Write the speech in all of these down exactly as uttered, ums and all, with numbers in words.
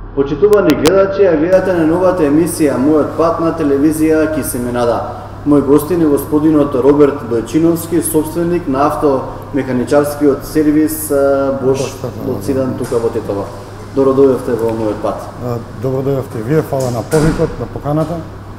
Почитувани гледачи, ја гледате на новата емисија Мојот пат на телевизија Кисименада. Мој гостин е господинот Роберт Бојчиновски, собственик на автомеханичарскиот сервис Бош лоциран тука во Тетово. Добро дојдовте во Мојот пат. Добро дојдовте вие, фала на повикот, на поканата.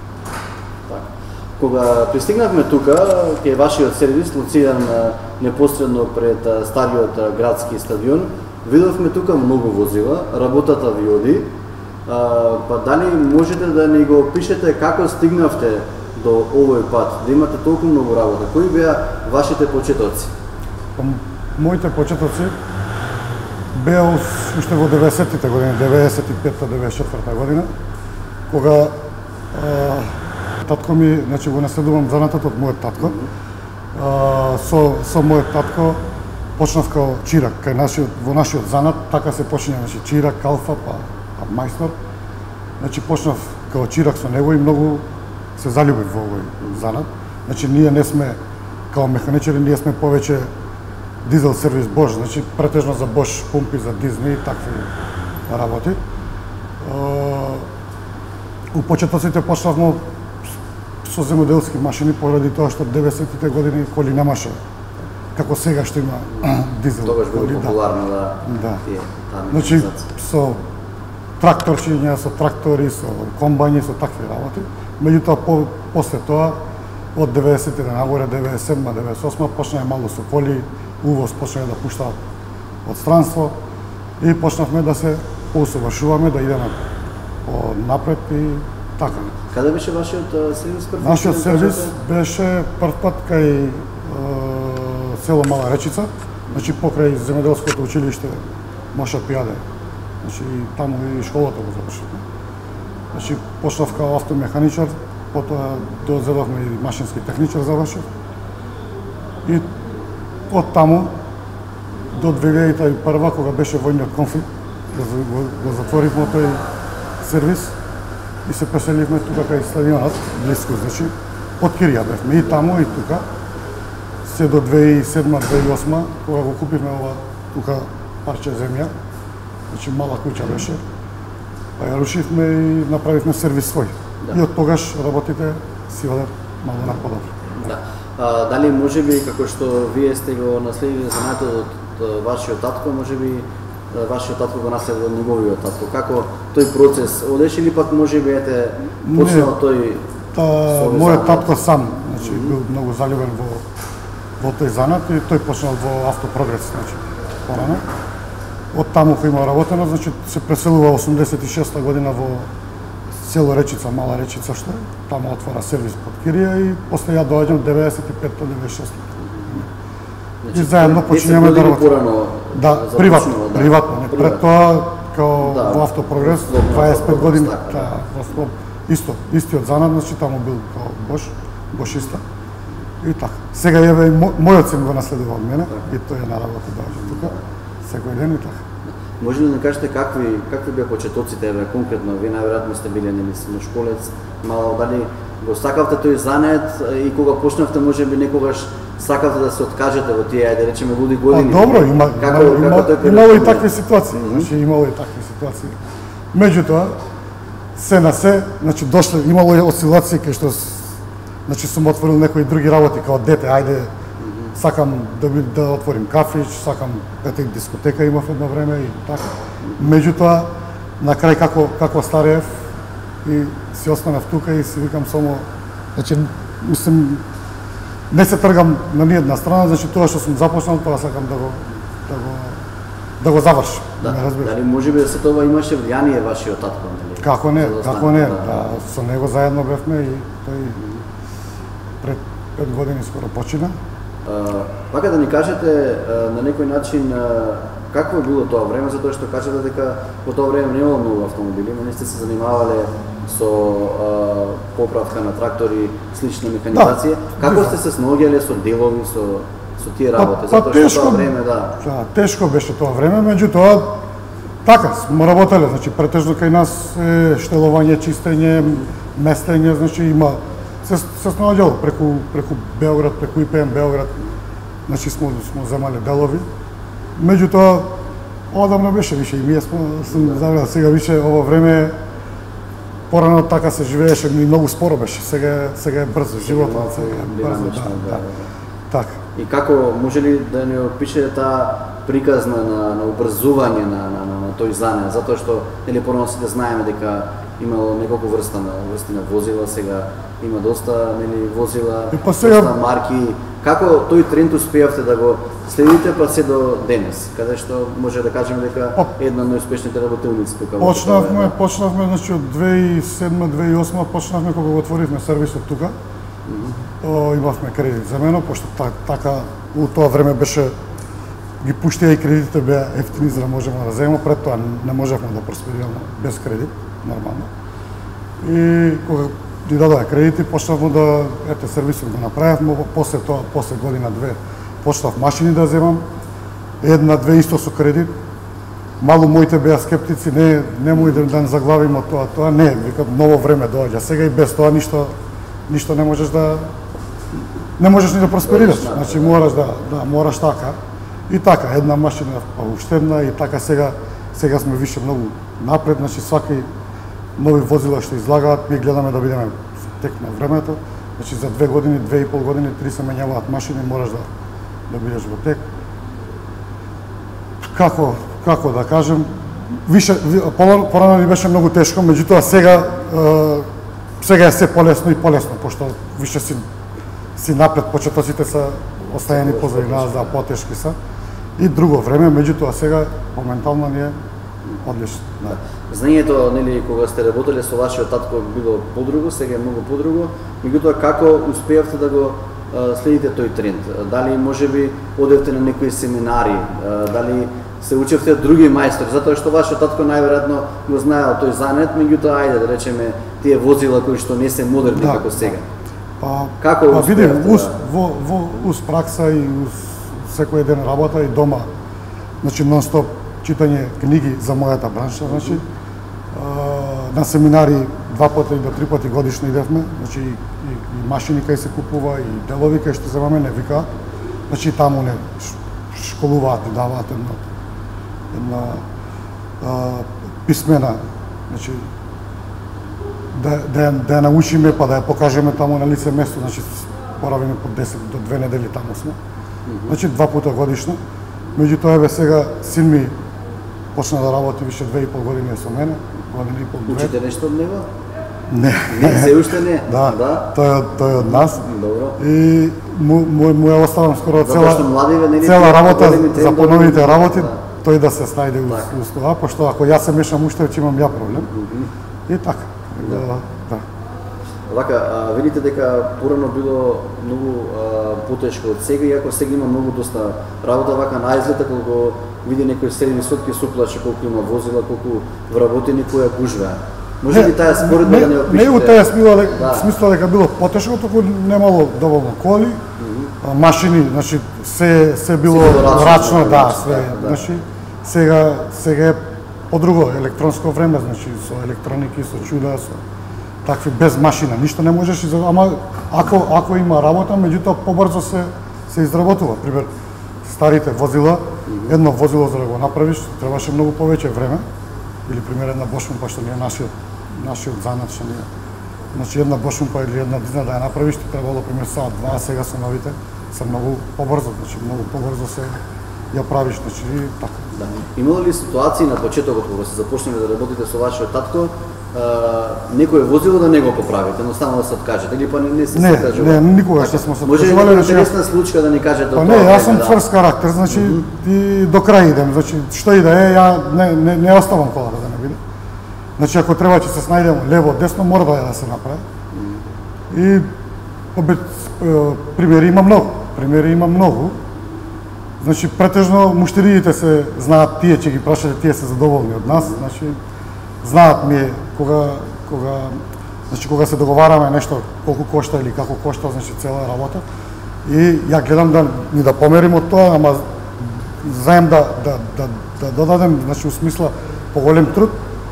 Кога пристигнавме тука, кај вашиот сервис, лоциран непосредно пред стариот градски стадион, видовме тука многу возила, работата ви оди. Па дали можете да ни го опишете како стигнавте до овој пат, да имате толку многу работа? Кои беа вашите почетоци? Моите почетоци беа уште во деветдесеттите години, деветдесет и петта деветдесет и четврта година, кога а, татко ми, значи го наследувам занатот од мојот татко. А, со со мојот татко почнав као чирак кај нашиот во нашиот занат, така се почиња, значи чирак, калфа, па, па мајстор. Значи почнав као чирак со него и многу се заљубив во овој занат. Значи ние не сме као механичари, ние сме повеќе дизел сервис Бош, значи претежно за Бош пумпи, за Дизни и такви работи. У почетоците почнавме со земјоделски машини поради тоа што деветдесеттите години коли немаше како сега што има дизел. Тогаш било популарно да. Да. Значи со тракторчиња, со трактори, со комбајни, со такви работи. Меѓутоа по, после тоа од деветдесетите нагоре, деветдесет и седма деветдесет и осма почнаа мало со коли, увоз почнаа да пуштаат од странство и почнавме да се поусовршуваме, да идеме по напред и така. Каде беше вашиот сервис прв? Нашиот сервис беше прв пат кај е, село Мала Речица, значи покрај земјоделското училиште Моша Пијаде. Значи таму и школата го завршивме. Значи почнав као автомеханичар, потоа дозедовме и машински техничар завршив. И од таму до две илјади и прва, кога беше војниот конфликт, го, го, го затворивме тој сервис и се преселивме тука кај стадионот, близко, значи од Кирија бевме и таму и тука. Се до две илјади и седма две илјади и осма, кога го купивме ова тука парче земја, значи мала куќа беше, па ја рушивме и направивме сервис свој. Да. И од тогаш работите си одат мало на подобро. Да. А, дали можеби, како што вие сте го наследили занатот од вашиот татко, можеби вашиот татко го наследил од неговиот татко. Како тој процес одеше или пак можеби ете почнал тој та, мојот татко сам, значи бил многу заљубен во во тој занат и тој почнал во Автопрогрес, значи порано. Од таму кој има работено, значи се преселува осумдесет и шеста година во село Речица, Мала Речица, што таму отвора сервис под Кирија и после ја доаѓам деветдесет и петта деветдесет и шеста. Значи, и заедно почињаме да работиме. Да, приватно, да, приватно, не пред тоа као да, во Автопрогрес дваесет и пет години, да, во исто, истиот занат, значи таму бил као Бош, бошиста. И така. Сега еве мојот син го наследува од мене и тој е на работа доаѓа тука секој ден и така. Може ли да ни кажете какви какви беа почетоците, еве конкретно, вие најверојатно сте били нели средношколец, мало дали го сакавте тој занет и кога почнавте можеби некогаш сакавте да се откажете во тие, ајде речеме луди години. А, добро, има како, има, како имало и такви ситуации, mm -hmm. значи имало и такви ситуации. Меѓутоа се на се, значи дошле имало и осцилации кај што значи сум отворил некои други работи као дете, ајде сакам да, да отворим кафич, сакам ете дискотека имав едно време и така. Меѓутоа на крај како како стареев и си останав тука и си викам само, значи мислам не се тргам на ниедна страна, значи тоа што сум започнал, тоа сакам да го да го да го завршам. Да, дали можеби да се тоа имаше влијание вашиот татко, нели? Како не, како не, да, со него заедно бевме и тој пред пет години скоро почина. Пака да ни кажете на некој начин какво е било тоа време, затоа што кажете дека по тоа време немало многу автомобили, но не сте се занимавале со а, поправка на трактори, слична механизација. Да, како сте се снаоѓале со делови, со со тие работи? Па, па, затоа што тоа време, да. Да, тешко беше тоа време, меѓутоа така сме работеле, значи претежно кај нас е штелување, чистење, местење, значи има се се снаоѓало преку преку Београд, преку И П М Београд. Значи сме сме земале делови. Меѓутоа Одамна беше више и ние сме сум забрал сега више ово време порано така се живееше и многу споро беше. Сега сега е брзо животот, сега е брзо, да, да, да. Така. И како може ли да ни опишете таа приказна на, на обрзување на, на, на, на тој занет, затоа што нели порано сите знаеме дека имало неколку врста на врсти на возила, сега има доста нели возила, па сега... доста марки. Како тој тренд успеавте да го следите па се до денес, каде што може да кажеме дека една од најуспешните работилници тука? Почнавме, почнавме значи од две тисячи и седма - две тисячи и осма почнавме кога го отворивме сервисот тука. О, имавме кредит за мене, пошто така у тоа време беше ги пуштија и кредитите беа ефтини за да можеме да земеме, пред тоа не можевме да просперираме без кредит, нормално. И кога ни дадоа кредити, почнавме да ете сервисот го направивме, после тоа, после година две почнав машини да земам, една две исто со кредит. Мало моите беа скептици, не немој да да заглавиме од тоа, тоа не, викам ново време доаѓа. Сега и без тоа ништо ништо не можеш да не можеш ни да просперираш. Значи мораш да да мораш така. И така една машина па уште една и така сега сега сме више многу напред, значи сваки нови возила што излагаат, ние гледаме да бидеме тек на времето. Значи за две години, две и пол години, три се менјаваат машини, мораш да да бидеш во тек. Како како да кажем, више порано ни беше многу тешко, меѓутоа сега е, сега е се полесно и полесно, пошто више си си напред, почетоците се оставени позади нас, да, потешки се. И друго време, меѓутоа сега моментално ни е одлично. Да. Знаењето, нели, кога сте работеле со вашиот татко било подруго, сега е многу подруго, меѓутоа како успеавте да го а, следите тој тренд? Дали можеби одевте на некои семинари, а, дали се учевте од други мајстори, затоа што вашиот татко најверојатно го знаел тој занет, меѓутоа ајде да речеме тие возила кои што не се модерни да, како сега. Па, како па види, уз, да? во, во, уз пракса и уз секој ден работа и дома, значи нон-стоп читање книги за мојата бранша, значи а, на семинари два пати до три пати годишно идевме, значи и, и, и машини кај се купува и делови кај што земаме не викаат, значи таму не школуваат и даваат една една а, писмена, значи да да да ја научиме па да ја покажеме таму на лице место, значи боравиме по десет до две недели таму сме. Значи два пута годишно. Меѓутоа еве сега син ми почна да работи више две и пол години со мене, година и пол. Учите нешто од него? Не. Не, се уште не. Да, да. Тој тој од нас. Добро. И му му, му ја оставам скоро цела младиве, цела работа за поновите работи, да. Тој да се снајде уз тоа, пошто ако јас се мешам уште ќе имам ја проблем. Mm -hmm. И така. Да. да. Вака, а, видите дека порано било многу а, потешко од сега, иако сега има многу доста работа, вака на излета колку види некој сервисот ќе се уплаче колку има возила, колку вработени која гужва. Може ли таа споредба да не опишете? Не у таа смисла дека да. смисла дека било потешко, туку немало доволно коли, mm -hmm. машини, значи се се било рачно, да, све, да. Значи сега сега е подруго електронско време, значи со електроники, со чуда, со такви без машина, ништо не можеш, ама ако ако има работа, меѓутоа побрзо се се изработува. Пример, старите возила, едно возило за да го направиш, требаше многу повеќе време. Или пример една бошумпа што не е нашиот нашиот занат што не е. Значи една бошумпа или една дизна да ја направиш, ти требало пример саат два, а сега со новите се многу побрзо, значи многу побрзо се ја правиш, значи така. Да. Имало ли ситуации на почетокот кога се започнале да работите со вашиот татко, некој возило да не го поправите, едноставно да се откажете, или па не, не се не, откажува? Не, не, никогаш не сме се откажувале. Може ли интересна случка да ни кажете па од тоа? Не, јас сум да. тврст карактер, значи mm -hmm. и до крај идем, значи што и да е, ја не не не оставам колата да не биде. Значи ако треба ќе се снајдем лево, десно, мора да ја да се направи. Mm -hmm. И обе примери има многу, примери има многу. Значи претежно муштериите се знаат, тие ќе ги прашате, тие се задоволни од нас, значи знаат ми кога кога значи кога се договараме нешто колку кошта или како кошта, значи цела работа. И ја гледам да ни да померим од тоа, ама знаем да да да да додадем, значи у смисла поголем труд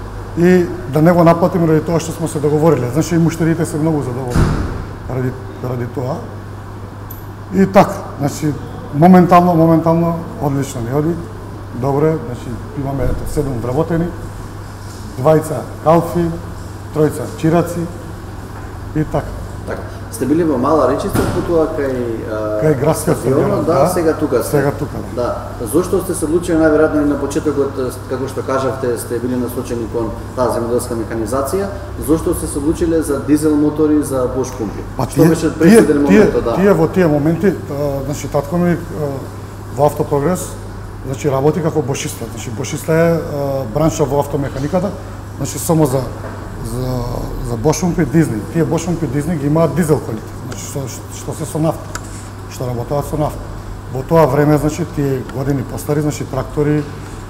и да не го наплатиме ради тоа што сме се договориле. Значи и муштериите се многу задоволни ради ради тоа. И така, значи моментално моментално одлично ни оди. добре, значи имаме ето седум вработени, двајца калфи, тројца чираци и така. Така. Сте били во Мала Речица, потоа кај кај градскиот стадион, да, да, сега тука сте. Сега тука. Да. да. Зошто сте се одлучили најверојатно и на почетокот, како што кажавте, сте били насочени кон таа земјоделска механизација, зошто сте се одлучиле за дизел мотори, за Bosch пумпи? Па, што тие, беше пресуден моментот, да? Тие во тие моменти, значи татко ми во Автопрогрес, значи работи како бошиста. Значи бошиста е бранша во автомеханиката, значи само за за за Bosch пумпи Дизни. Тие Bosch пумпи Дизни ги имаат дизел колите, значи што, што се со нафта, што работаат со нафта. Во тоа време, значи тие години постари, значи трактори,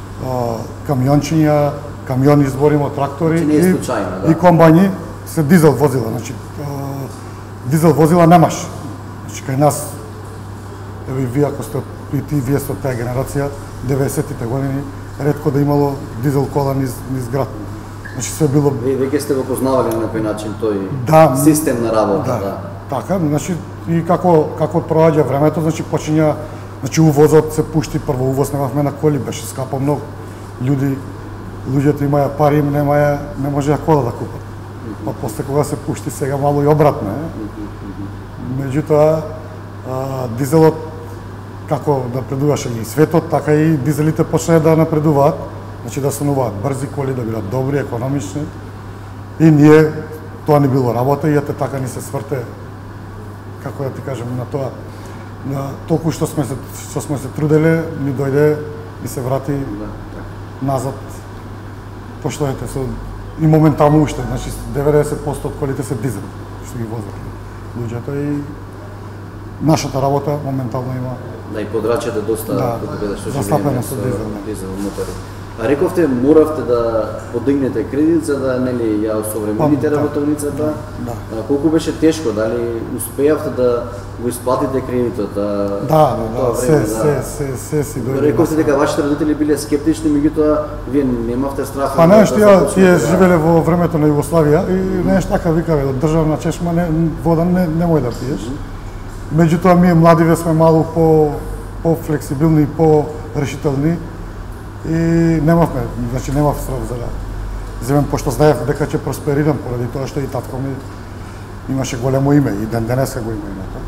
камиончиња, камиони изборимо трактори значи, не е случајно, да. И комбајни се дизел возила, значи дизел возила немаш. Значи кај нас, еве вие ако сте и ти вие сте таа генерација, деветдесеттите години, ретко да имало дизел кола низ, низ град. Значи се било... Вие веќе сте го познавали на некој начин тој да, систем на работа, да. да. Така, значи и како како проаѓа времето, значи почиња, значи увозот се пушти, прво увоз немавме на коли, беше скапо многу. Луѓе луѓето имаја пари, им немаја, не можеа кола да купат. Па после кога се пушти сега мало и обратно е. Меѓутоа, дизелот како напредуваше и светот, така и дизелите почнаа да напредуваат, значи да стануваат брзи коли, да бидат добри, економични. И ние, тоа не било работа, и ете така ни се сврте, како да ти кажем, на тоа, на толку што сме се, што сме се труделе, ни дојде и се врати назад, пошто ете со и моментално уште, значи деветдесет проценти од колите се дизел, што ги возат луѓето и нашата работа моментално има. Да, и подрачјата доста да, бидеше заслапено со дизел, дизел мотори. А рековте моравте да подигнете кредит за да нели ја осовремените работовницата. Да. А, колку беше тешко, дали успеавте да го исплатите кредитот? А, да, да, да, време, се, да. се, се, се си дојде. Рековте дека вашите родители биле скептични, меѓутоа вие немавте страх. Па знаеш, тие тие живеле во времето на Југославија и знаеш така викале од државна чешма не вода не немој да пиеш. Меѓутоа ние младиве сме малку по по флексибилни и по решителни. И немавме, значи немав страх за да земем, пошто знаев дека ќе просперирам поради тоа што и татко ми имаше големо име и ден денеска го има името.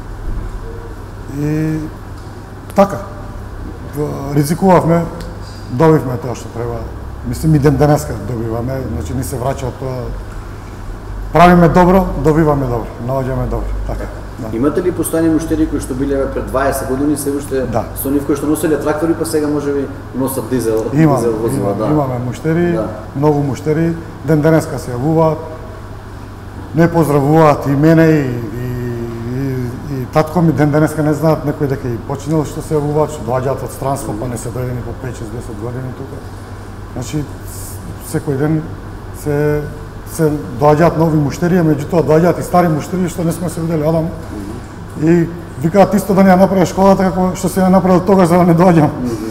И така, ризикувавме, добивме тоа што треба. Мислим и ден денеска добиваме, значи ни се враќа тоа. Правиме добро, добиваме добро, наоѓаме добро. Така. Да. Имате ли постојани муштери кои што биле пред дваесет години се уште да. со нив кои што носеле трактори, па сега можеби носат дизел, Има, дизел возила, има, да. Имаме муштери, да. многу муштери, ден денеска се јавуваат, не поздравуваат и мене и, и, и, и татко ми, ден денеска не знаат некој дека и починал што се јавуваат, што доаѓаат од странство, па не се дојдени по пет шест десет години тука. Значи, секој ден се се доаѓаат нови муштери, меѓутоа доаѓаат и стари муштери што не сме се видели одам. И викаат исто да не ја направи школата како што се ја направил тогаш за да не доаѓам.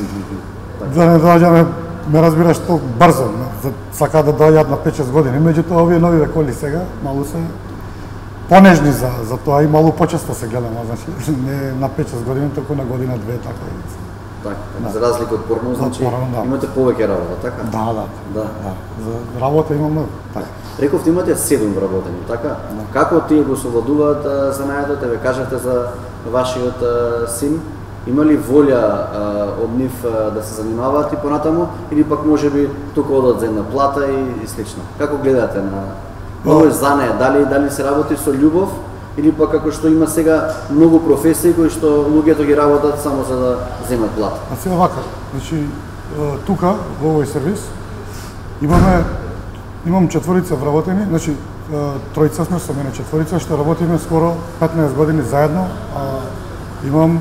За да не доаѓаме, ме разбираш, толку брзо, сака да доаѓаат на пет шест години. Меѓутоа овие нови коли сега малку се понежни за за тоа и малку почесто се гледаме, значи не на пет шест години, туку на година две така и. Така, да. За разлика од порно, значи порно, да. Имате повеќе работа, така? Да, да. Да. да. За работа имаме, така. Рековте имате седум вработени, така? Да. Како тие го совладуваат занајдот? Еве кажавте за вашиот а, син. Има ли волја а, од нив а, да се занимаваат и понатаму или пак можеби тука одат за една плата и, и слично? Како гледате на овој занае? Дали дали се работи со љубов или пак како што има сега многу професии кои што луѓето ги работат само за да земат плата? А сега вака, значи тука во овој сервис имаме имам четворица вработени, значи тројца сме со мене, четворица што работиме скоро петнаесет години заедно, а имам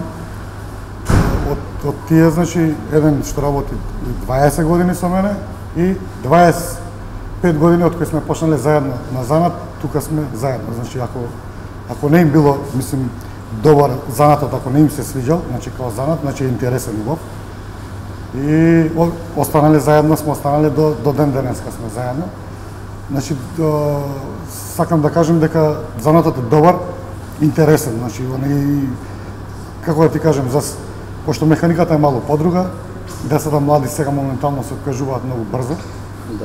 од од тие значи еден што работи дваесет години со мене и дваесет и пет години од кои сме почнале заедно на занат, тука сме заедно. Значи ако ако не им било, мислим, добар занатот, ако не им се свиѓал, значи као занат, значи интересен убав. И останале заедно, сме останале до, до ден денеска сме заедно. Значи, до, сакам да кажем дека занатот е добар, интересен, значи, и, како да ти кажем, за, пошто механиката е малку подруга, Децата млади сега моментално се откажуваат многу брзо. Да.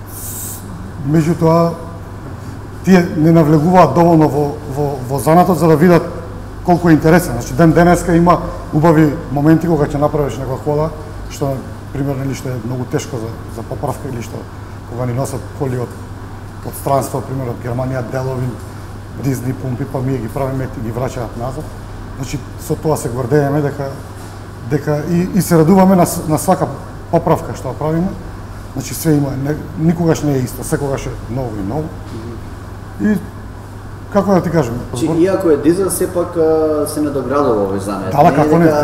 Меѓутоа, тие не навлегуваат доволно во, во, во занатот за да видат колку е интересен. Значи, ден денеска има убави моменти кога ќе направиш некоја кола, што, примерно, или што е многу тешко за, за поправка, или што кога ни носат коли од, од странство, примерно, од Германија, делови, Дизни, пумпи, па ние ги правиме и ги враќаат назад. Значи, со тоа се гордееме дека дека и, и се радуваме на, на свака поправка што правиме. Значи све има, не, никогаш не е исто, секогаш е ново и ново. И како да ти кажам, Чи, иако е дизел, сепак се надоградува овој занет. Да, како не.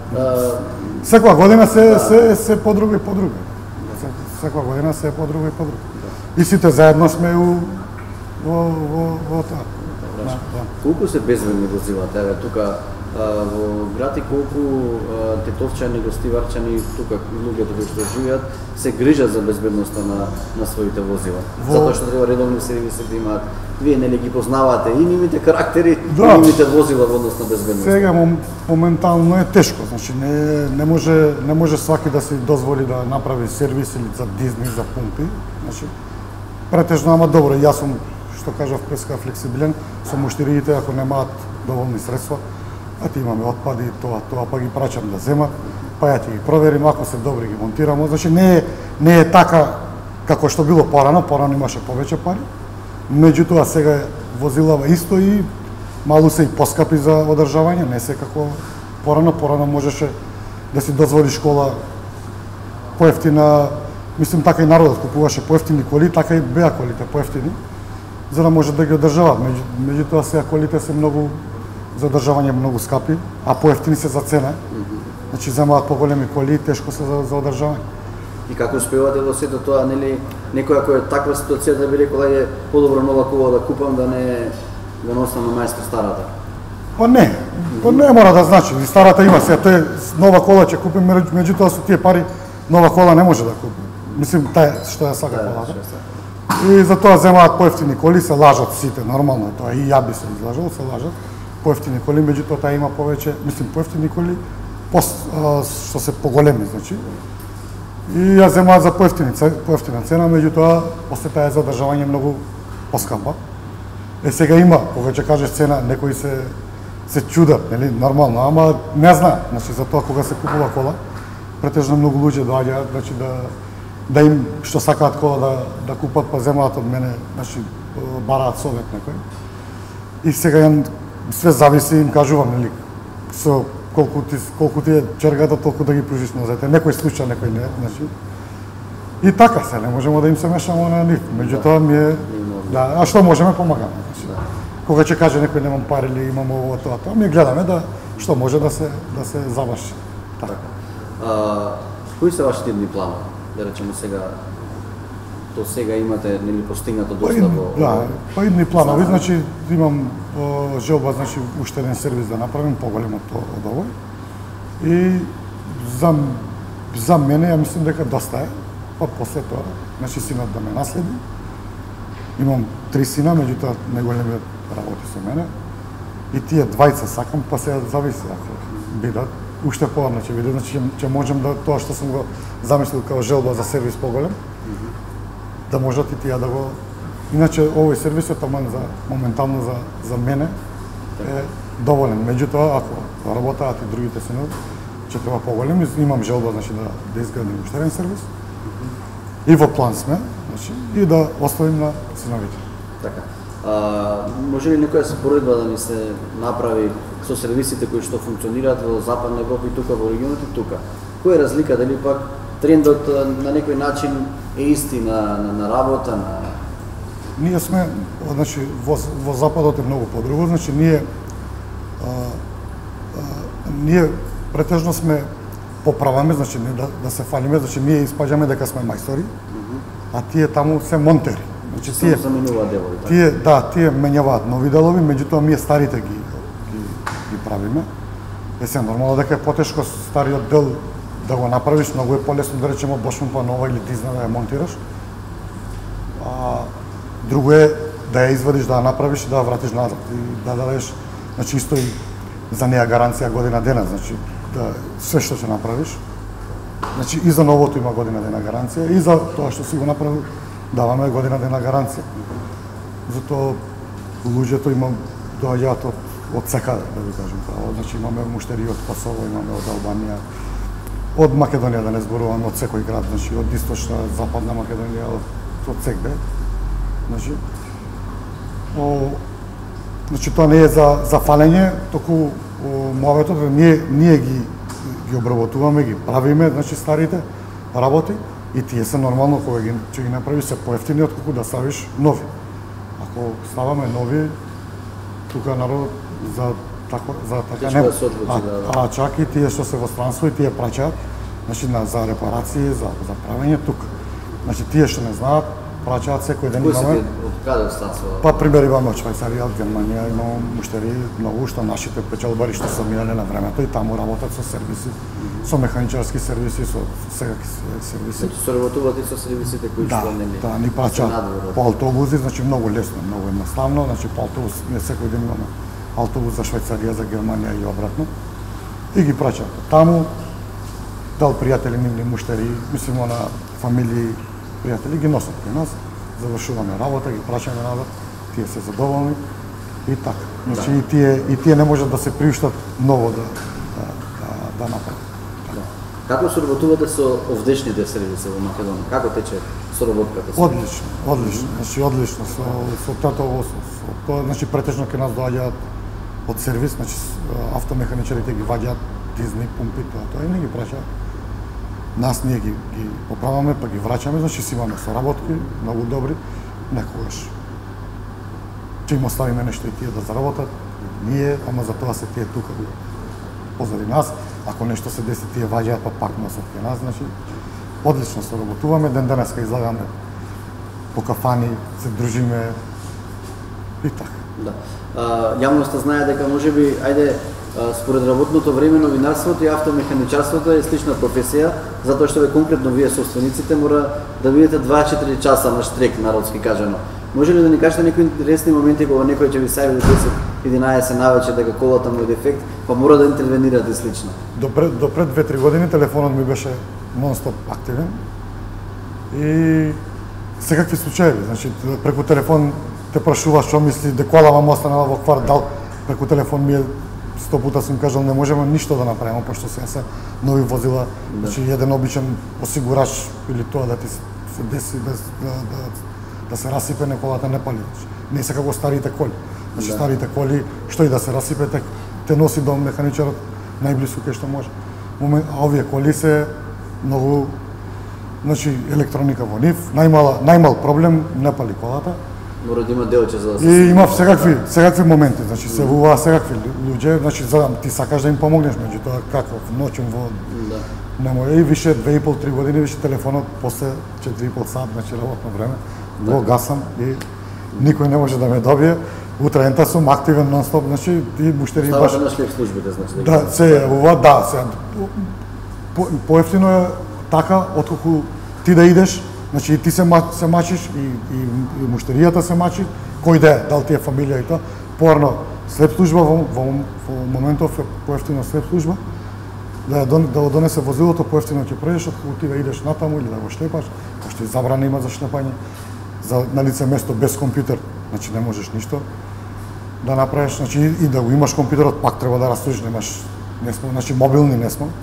Секоја година се да. се се подруга и подруга. Секоја година се е подруга и подруга. Да. И сите заедно сме у во во во тоа. Да, да. Колку се безбедни возилата? Еве тука во град и колку тетовчани, гостиварчани, тука луѓето кои што живеат се грижат за безбедноста на на своите возила. Во... Затоа што треба редовни сервиси да имаат. Вие нели ги познавате и нивните карактери, да. И нивните возила во однос на безбедност. Сега мом, моментално е тешко, значи не не може не може сваки да си дозволи да направи сервис или за Дизни, за пумпи, значи претежно, ама добро, јас сум што кажав преска флексибилен со муштириите ако немаат доволни средства. А ти имаме отпади, тоа, тоа па ги праќам да земат, па ја ќе ги проверим, ако се добри ги монтирамо. Значи не е, не е така како што било порано, порано имаше повеќе пари. Меѓутоа сега возилава исто и малку се и поскапи за одржавање, не се како порано, порано можеше да си дозволи школа поевтина, мислим така и народот купуваше поевтини коли, така и беа колите поевтини, за да може да ги одржаваат. Меѓутоа сега колите се многу за одржавање многу скапи, а поевтини се за цена. Значи земаат поголеми коли и тешко се за, за одржавање. И како успевате во сето тоа, нели, некој ако е таква ситуација да би рекол ајде подобро нова кола да купам да не да носам на мајстор старата? Па не, па не мора да значи, и старата има се, тоа е нова кола ќе купим, меѓутоа со тие пари нова кола не може да купи. Мислим таа што ја сака да, колата. И затоа земаат поевтини коли, се лажат сите, нормално тоа и ја би се излажал, се лажат. Поевтини коли, меѓутоа таа има повеќе, мислим поевтини коли, пост, а, што се поголеми, значи. И ја земаат за поевтини, поевтина цена, меѓутоа после таа е за одржавање многу поскапа. Е сега има, кога ќе кажеш цена, некои се се чудат, нели, нормално, ама не знаат, значи за тоа кога се купува кола, претежно многу луѓе доаѓаат, значи да да им што сакаат кола да да купат, па земаат од мене, значи бараат совет некој. И сега ја све зависи, им кажувам, нели, со колку ти колку ти е чергата, толку да ги пружиш нозете. Некој слуша, некој не, значи. И така се, не можеме да им се мешаме на нив. Меѓутоа ми е да, а што можеме помагаме, значи. Кога ќе каже некој немам пари или имам ово тоа, тоа ми гледаме да што може да се да се заврши. Така. А, кои се вашите идни планови? Да речеме сега до сега имате нели постигнато доста во да, па идни планови, значи имам о, желба, значи уште еден сервис да направим поголем од од овој. И за за мене ја мислам дека доста е. Па после тоа, значи синот да ме наследи. Имам три сина, меѓутоа најголемиот работи со мене. И тие двајца сакам, па се зависи ако бидат уште поарно ќе биде, значи ќе можам да тоа што сум го замислил како желба за сервис поголем. Да можат и тие да го. Иначе овој сервис е таман за моментално за за мене е доволен. Меѓутоа ако работаат и другите синови, ќе треба поголем. Имам желба, значи да да изградим уште еден сервис. И во план сме, значи и да оставим на синовите. Така. А, може ли некоја споредба да ни се направи со сервисите кои што функционираат во Западна Европа и тука во регионот и тука? Која е разлика, дали пак трендот на некој начин е исти на, на, на работа, на... Ние сме, значи, во, во Западот е многу подруго, значи ние а, а, ние претежно сме поправаме, значи не да, да се фалиме, значи ние испаѓаме дека сме мајстори, mm -hmm. а тие таму се монтери. Значи тие заменуваат делови, така? Тие, да, тие менјаваат нови делови, меѓутоа ние старите ги ги, ги правиме. Е се нормално дека е потешко стариот дел да го направиш, многу е полесно да речеме бошмупа нова или дизна да ја монтираш. А друго е да ја извадиш, да ја направиш и да ја вратиш назад и да дадеш, значи исто и за неја гаранција година дена, значи да се што ќе направиш Значи и за новото има година дена гаранција и за тоа што си го направил даваме година дена гаранција. Затоа луѓето има доаѓаат од од секаде, да ви кажем право. Значи имаме муштери од Косово, имаме од Албанија, од Македонија, да не зборуваме, од секој град, значи од источна, западна Македонија, од, од секде. Значи, о, значи тоа не е за за фалење, току моветот ние ние ги ги обработуваме, ги правиме, значи старите работи и тие се нормално кога ги ќе ги направиш се поевтини отколку да ставиш нови. Ако ставаме нови, тука народот за тако за така не, а, а чак и тие што се во странство и тие праќаат, значи на за репарации, за за правење тука. Значи тие што не знаат, праќаат секој ден имаме. Од каде странство? Па пример имаме од Швајцарија, од Германија, имаме муштери многу што нашите печалбари што се минале на времето и таму работат со сервиси, со механичарски сервиси, со секакви сервиси. Значи соработувате со сервисите кои да, што нели? Да, ни праќаат по автобуси, значи многу лесно, многу едноставно, значи по автобус ние секој ден имаме автобус за Швајцарија, за Германија и обратно. И ги праќаат таму, дал пријатели нивни муштери, мислимо на фамилии, пријатели ги носат кај нас, завршуваме работа, ги праќаме назад, тие се задоволни и така. Значи да. и тие и тие не можат да се приуштат ново да да да, да направат. Да. Како соработувате со овдешните сервиси во Македонија? Како тече соработката? Одлично, одлично, значи одлично со со татово со, со тоа, значи претежно кај нас доаѓаат од сервис, значи автомеханичарите ги ваѓаат дизни пумпи, тоа, тоа и не ги праќаат. Нас ние ги, ги поправаме, па ги враќаме, значи си имаме соработки, многу добри, некогаш ќе им оставиме нешто и тие да заработат, ние, ама за тоа се тие тука позади нас, ако нешто се деси, тие ваѓаат, па пак носат кај нас, значи одлично соработуваме, ден денеска излагаме по кафани, се дружиме и така. Да. А, јавноста знае дека можеби, ајде, според работното време, новинарството и автомеханичарството е слична професија, затоа што ве конкретно вие собствениците мора да бидете дваесет и четири часа на штрек, народски кажано. Може ли да ни кажете некои интересни моменти кога некој ќе ви се јави до десет единаесет навечер дека колата му е дефект, па мора да интервенирате слично? До пред до пред две-три години телефонот ми беше нон-стоп активен и секакви случаи, значи преку телефон те прашува што мисли, декола му останала во кварт, дал преку телефон ми е сто пута сум кажал не можеме ништо да направиме пошто сега се нови возила, да. Значи еден обичен осигураш или тоа да ти се деси да да, да, да се расипе на колата не пали. Не се како старите коли. Значи да. Старите коли што и да се расипе те, те носи до механичарот најблиску кај што може. Момент, а овие коли се многу значи електроника во нив, најмала најмал проблем не пали колата. Мора да има делче за да се. И има секакви, секакви моменти, значи се вува секакви луѓе, значи за ти сакаш да им помогнеш, меѓутоа како ноќем во да. Не може и више две и пол три години више телефонот после четири и пол сат, значи работно време, да. Го гасам и никој не може да ме добие. Утреента сум активен нон-стоп, значи и муштери баш на шлеп службите, значи. Да, се ова да, се по, поевтино е така отколку ти да идеш. Значи и ти се, се мачиш и, и, и муштеријата се мачи, кој да е, дал ти е фамилија и тоа. Порно, слеп служба во, во, во моментов е поевтино слеп служба, да, да го донесе возилото, поевтино ќе пројдеш, отколку ти да идеш натаму или да го шлепаш, пошто и забрана има за шлепање, за на лице место без компјутер, значи не можеш ништо да направиш, значи и да го имаш компјутерот, пак треба да растужиш, немаш, не сме, значи мобилни не сме.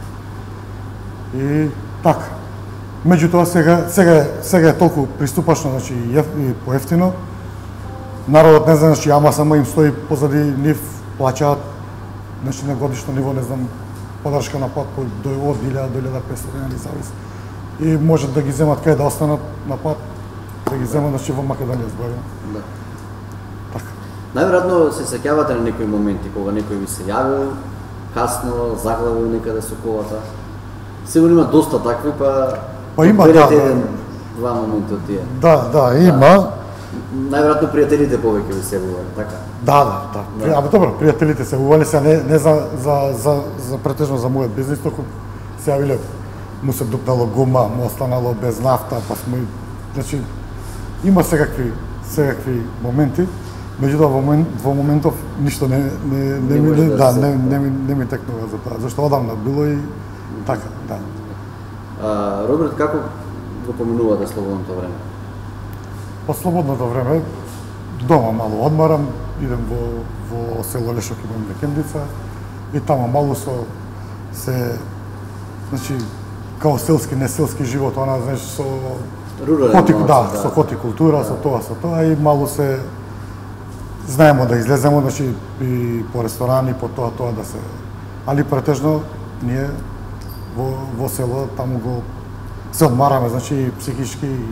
И така. Меѓутоа сега сега сега е толку приступачно, значи и поевтино. Народот не знае, значи ама само им стои позади нив, плаќаат значи на годишно ниво, не знам, подршка на пат до од илјада до илјада и петстотини или зависи. И можат да ги земат кај да останат на пат, да ги земат значи во Македонија зборим. Да. Така. Најверојатно се сеќавате на некои моменти кога некој ви се јавил, касно, заглавил некаде со колата. Сигурно има доста такви, па Па има, да, еден, два моменти од тие. Да, да, има. Најверојатно пријателите повеќе ви се јавувале, така? Да, да, да. да. Абе добро, пријателите се јавувале, се не не за за за за претежно за мојот бизнис, току се јавиле му се дупнало гума, му останало без нафта, па сме значи има секакви секакви моменти, меѓутоа во момент во моментов ништо не не не, не, не да, да не, не, не, не ми текнува за тоа, зашто одамна било и така, да. А, Роберт, како го поминувате слободното време? По слободното време дома мало одмарам, идем во во село Лешок, имам викендица и таму мало со се, значи као селски, не селски живот, она знаеш со Рурален коти, малце, да, да, со котикултура, да. со тоа, со тоа и мало се знаеме да излеземе, значи и по ресторани, по тоа, тоа да се, али претежно ние во во село таму го се одмараме, значи и психички и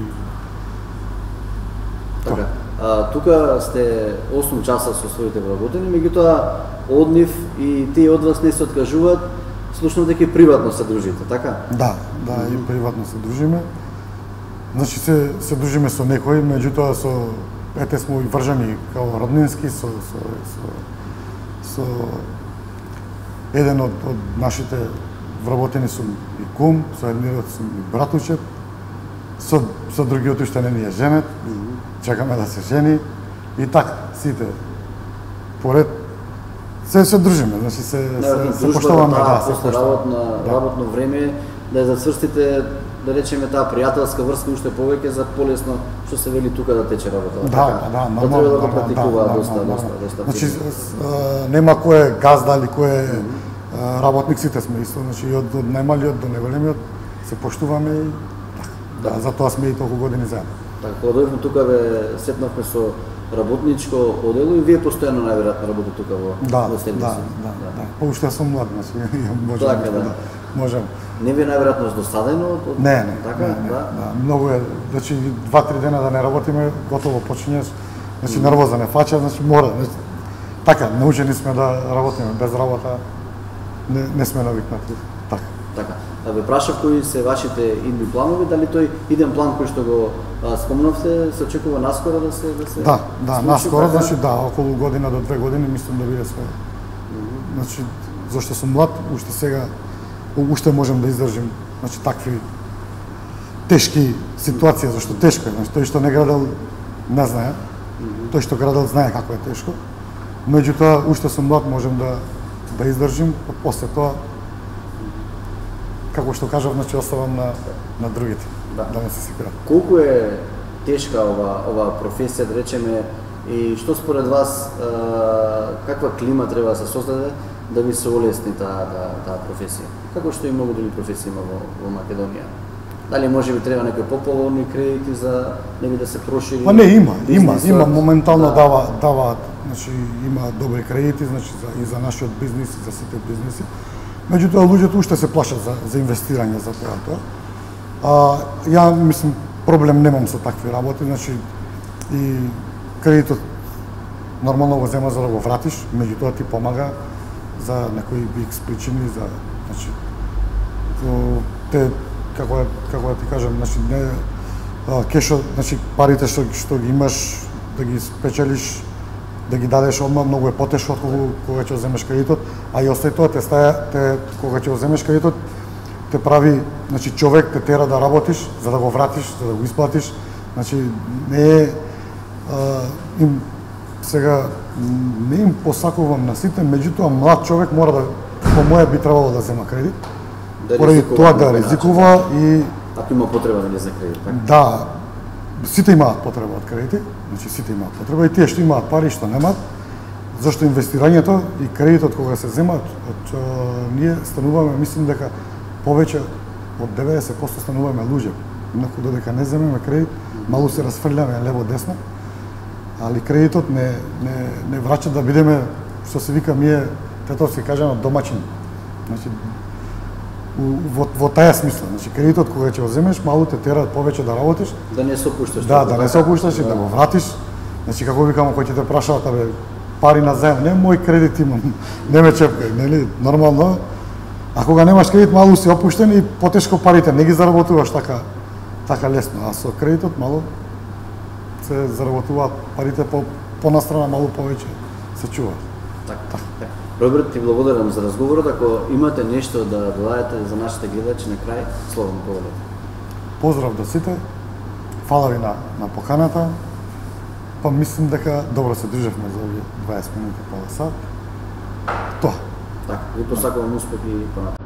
Така. А, тука сте осум часа со своите вработени, меѓутоа од нив и тие од вас не се откажуваат, слушно дека и приватно се дружите, така? да, да, mm -hmm. и приватно се дружиме. Значи се се дружиме со некои, меѓутоа со ете смо и вржани као роднински со со со со еден од од нашите вработени сум и кум, со едниот сум и братучет, со со другиот уште не ни е женет, чекаме да се жени и така сите поред се се дружиме, значи се се, се поштоваме, да, се после работно работно време да ја зацврстите, да речеме таа пријателска врска уште повеќе за полесно што се вели тука да тече работа. Да, да, нормално. Да треба да го да, практикуваат да, доста, да, доста, да. доста. Значи а, нема кој е газда или кој е а, работник, сите сме исто, значи од, од најмалиот до најголемиот се поштуваме и така. Да, затоа сме и толку години заедно. Така, кога дојдовме тука ве сетнавме со работничко одело и вие постојано најверојатно работите тука во Да, во да, Стелница. да, да, да. Па уште сум млад, значи можам Така, да. да. Можам. Не ви е најверојатно досадено од од- Не, не, така, не, не, да. да. Многу е, значи два-три дена да не работиме, готово почињеш, значи нервоза не фаќа, значи мора, значи, така, научени сме да работиме без работа, не, не сме навикнати. Така. Така. А ве прашав кои се вашите идни планови, дали тој иден план кој што го а, спомнавте се очекува наскоро да се да се Да, да, случи, наскоро, така? значи да, околу година до две години мислам да биде све. Значи, зашто сум млад, уште сега уште можем да издржим, значи такви тешки ситуации, зашто тешко е, значи тој што не градел не знае, тој што градел знае како е тешко. Меѓутоа уште сум млад, можем да да издржим, а после тоа како што кажав, значи оставам на на другите, Да. да не се секират. Колку е тешка ова ова професија, да речеме, и што според вас а, каква клима треба да се создаде да ви се олесни таа таа таа професија? Како што и многу други професии има во во Македонија. Дали може би треба некои пополни кредити за нели да се прошири? Па не, има, има, бизнисот? има, моментално Да. дава, дава, значи има добри кредити, значи за, и за нашиот бизнис, и за сите бизниси. Меѓутоа луѓето уште се плашат за, за инвестирање за тоа тоа. А, ја мислам проблем немам со такви работи, значи и кредитот нормално го зема за да го вратиш, меѓутоа ти помага за некои икс причини, за значи то, те како е, како да ти кажам, значи не а, кешо, значи парите што што ги имаш да ги спечелиш, да ги дадеш одма многу е потешко отколку кога ќе земеш кредитот, а и остајтоа те стаја те кога ќе земеш кредитот те прави, значи човек те тера да работиш за да го вратиш, за да го исплатиш. Значи не е а, им сега не им посакувам на сите, меѓутоа млад човек мора да по моја би требало да зема кредит. Да Поради ризикува тоа на да некој ризикува и Ако има потреба да за кредит, така? да, сите имаат потреба од кредити, значи сите имаат потреба и тие што имаат пари, што немаат, зашто инвестирањето и кредитот кога се земаат, од, ние стануваме, мислим дека повеќе од деветдесет проценти стануваме луѓе. Инаку додека не земеме кредит, малку се расфрљаме лево десно, али кредитот не не не враќа да бидеме, што се вика ние тетовски кажано домаќини. Значи во во таа смисла, значи кредитот кога ќе го земеш, малку те тера повеќе да работиш, Да не се опушташ. да, да не се опушташ и да го вратиш. Значи како викамо кој ќе те прашаат, абе пари на заем, не мој кредит имам, не ме чепкај, нели? Нормално. А кога немаш кредит, малку си опуштен и потешко парите не ги заработуваш така така лесно, а со кредитот малку се заработуваат парите по по настрана малку повеќе се чува. Така, така. Роберт, ти благодарам за разговорот. Ако имате нешто да додадете за нашите гледачи на крај, слободно повелете. Поздрав до сите. Фала ви на на поканата. Па мислам дека добро се државме за овие дваесет минути, пола сат. Тоа. Така, ви посакувам успех и понатаму.